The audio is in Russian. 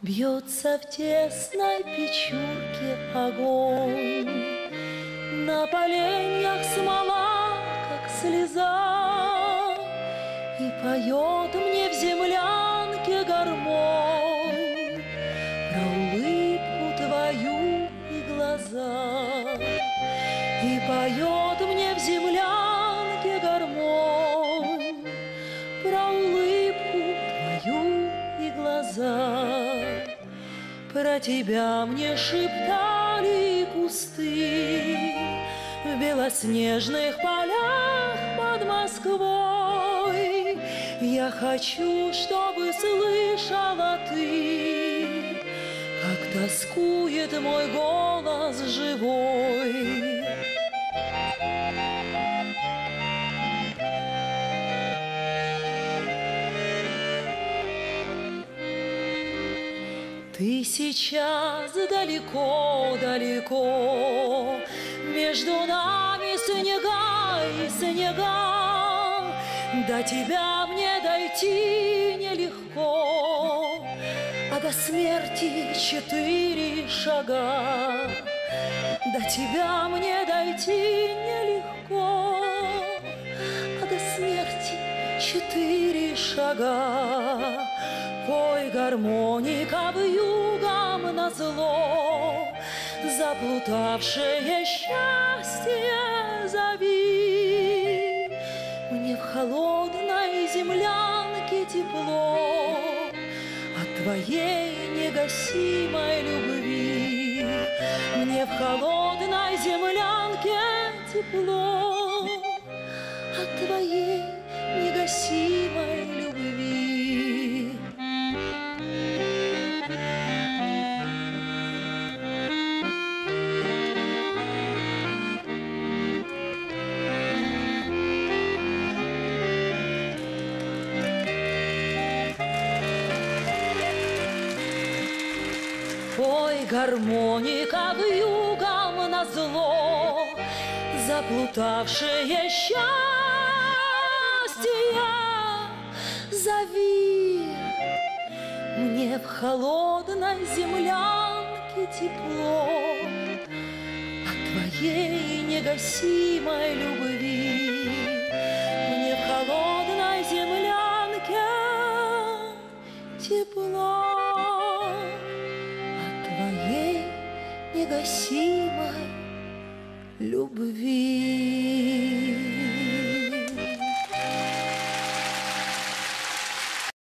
Бьется в тесной печурке огонь, на поленьях смола, как слеза, и поет мне в землянке гармонь про улыбку твою и глаза. И поет мне в землянке гармонь про улыбку твою и глаза. Про тебя мне шептали кусты в белоснежных полях под Москвой. Я хочу, чтобы слышала ты, как тоскует мой голос живой. Ты сейчас далеко-далеко, между нами снега и снега. До тебя мне дойти нелегко, а до смерти 4 шага. До тебя мне дойти нелегко, а до смерти 4 шага. Пой, гармоника, вьюгам назло, заплутавшее счастье зови. Мне в холодной землянке тепло от твоей негасимой любви. Мне в холодной землянке тепло от твоей негасимой любви. Пой, гармоника, вьюгам назло, заплутавшее счастье зови. Мне в холодной землянке тепло от твоей негасимой любви. Мне в холодной землянке тепло твоей негасимой любви.